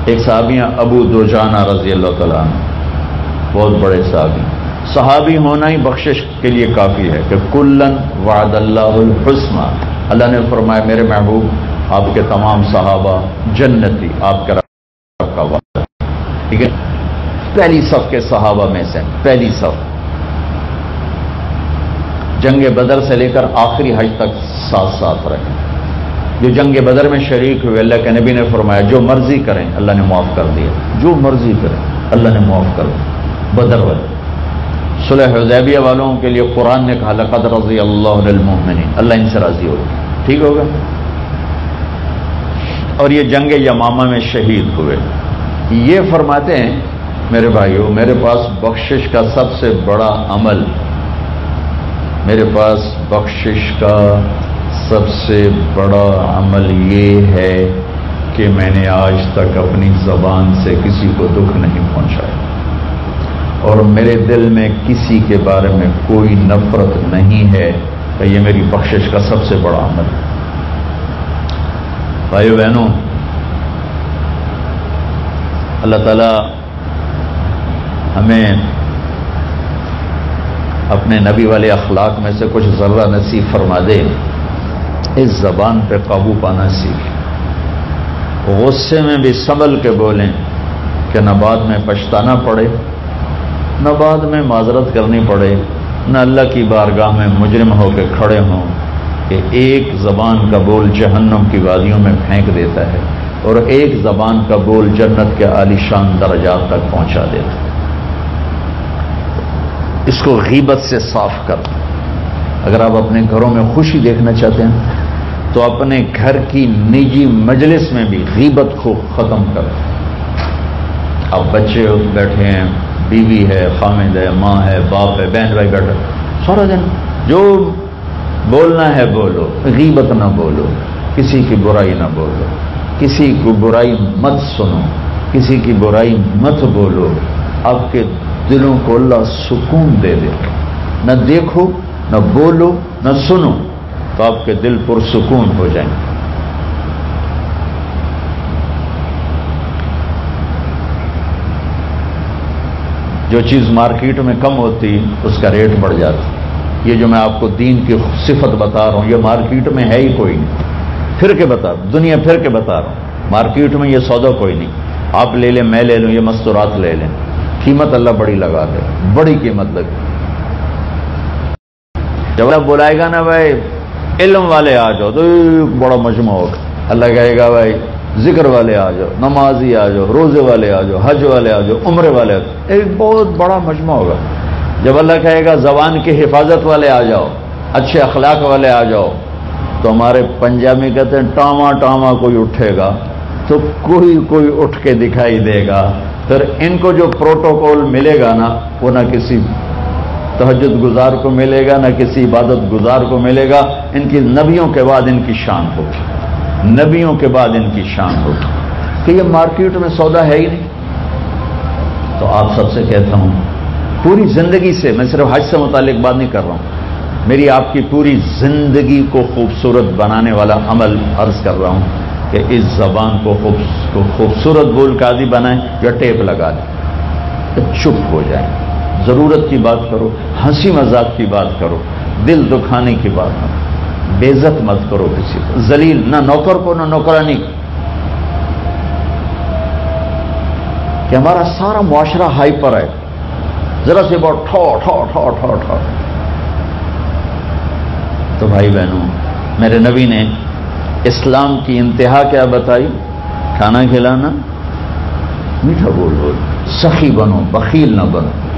ایک صحابی ہیں ابو دجانہ رضی اللہ تعالیٰ عنہ، بہت بڑے صحابی. صحابی ہونا ہی بخشش کے لیے کافی ہے کہ کلن وعد اللہ الحسنى، اللہ نے فرمایا میرے محبوب آپ کے تمام صحابہ جنتی، آپ کے رب کا وعدہ. ٹھیک ہے، پہلی صف کے صحابہ میں سے، پہلی صف. جنگ بدر سے لے کر آخری حج تک ساتھ ساتھ رہے. جو جنگ بدر میں شریک ہوئے اللہ کے نبی نے فرمایا جو مرضی کریں اللہ نے معاف کر دیا، جو مرضی کریں اللہ نے معاف کر دیا. بدر والے. صلح حدیبیہ والوں کے لیے قرآن نے کہا لقد رضی اللہ عن المؤمنین، اللہ ان سے راضی ہوگا. ٹھیک ہوگا. اور یہ جنگ یمامہ میں شہید ہوئے. یہ فرماتے ہیں میرے بھائیوں میرے پاس بخشش کا سب سے بڑا عمل، میرے پاس بخشش کا سب سے بڑا عمل یہ ہے کہ میں نے آج تک اپنی زبان سے کسی کو دکھ نہیں پہنچایا اور میرے دل میں کسی کے بارے میں کوئی نفرت نہیں ہے. کہ یہ میری بخشش کا سب سے بڑا عمل ہے. بھائیو بہنوں، اللہ تعالیٰ ہمیں اپنے نبی والے اخلاق میں سے کچھ ذرہ نصیب فرما دے. اس زبان پہ قابو پانا سیکھ، غصے میں بھی سنبھل کے بولیں کہ نہ بعد میں پچھتانا پڑے، نہ بعد میں معذرت کرنی پڑے، نہ اللہ کی بارگاہ میں مجرم ہو کے کھڑے ہوں کہ ایک زبان کا بول جہنم کی وادیوں میں پھینک دیتا ہے اور ایک زبان کا بول جنت کے عالیشان درجات تک پہنچا دیتا ہے. اس کو غیبت سے صاف کر. اگر آپ اپنے گھروں میں خوشی دیکھنا چاہتے ہیں تو اپنے گھر کی نجی مجلس میں بھی غیبت کو ختم کر. اب بچے بیٹھے ہیں، بیوی ہے، خامد ہے، ماں ہے، باپ ہے، بہن بھائی بیٹھے، سارا دن جو بولنا ہے بولو، غیبت نہ بولو، کسی کی برائی نہ بولو، کسی کو برائی مت سنو، کسی کی برائی مت بولو. آپ کے دلوں کو اللہ سکون دے دے. نہ دیکھو، نہ بولو، نہ سنو تو آپ کے دل پرسکون ہو جائیں. جو چیز مارکیٹ میں کم ہوتی اس کا ریٹ بڑھ جاتا. یہ جو میں آپ کو دین کی صفت بتا رہا ہوں یہ مارکیٹ میں ہے ہی کوئی نہیں. پھر کے بتا رہا ہوں، دنیا پھر کے بتا رہا ہوں. مارکیٹ میں یہ سودا کوئی نہیں. آپ لے لیں، میں لے لوں، یہ مستورات لے لیں، قیمت اللہ بڑی لگا دے، بڑی قیمت لگے. جب اللہ بلائے گا نا بھائی علم والے آ جاؤ تو بڑا مجمع ہوگا. اللہ کہے گا بھائی ذکر والے آ جاؤ، نمازی آ جاؤ، روزے والے آ جاؤ، حج والے آ جاؤ، عمرے والے آ جاؤ. ایک بہت بڑا مجمع ہوگا. جب اللہ کہے گا زبان کی حفاظت والے آ جاؤ، اچھے اخلاق والے آ جاؤ، تو ہمارے پنجابی کہتے ہیں ٹاما ٹاما کوئی اٹھے گا تو کوئی اٹھ کے دکھائی دے گا. پھر ان کو جو پروٹوکول ملے گا نا وہ نہ کسی تہجد گزار کو ملے گا، نہ کسی عبادت گزار کو ملے گا. ان کی نبیوں کے بعد ان کی شان ہوگی، نبیوں کے بعد ان کی شان ہوگی کہ یہ مارکیٹ میں سودا ہے ہی نہیں. تو آپ سب سے کہتا ہوں پوری زندگی سے، میں صرف حج سے متعلق بات نہیں کر رہا ہوں، میری آپ کی پوری زندگی کو خوبصورت بنانے والا عمل عرض کر رہا ہوں کہ اس زبان کو خوبصورت بول کا عادی بنائیں یا ٹیپ لگا دیں. چپ ہو جائیں، ضرورت کی بات کرو، ہنسی مذاق کی بات کرو، دل دکھانے کی بات کرو، بے عزت مت کرو کسی کو، ذلیل نہ نوکر کو نہ نوکرانی کو. کہ ہمارا سارا معاشرہ ہائپر ہے، ذرا سے بہت ٹھو ٹھو ٹھو ٹھو ٹھو. تو بھائی بہنوں، میرے نبی نے اسلام کی انتہا کیا بتائی؟ کھانا کھلانا، میٹھا بول بول، سخی بنو، بخیل نہ بنو.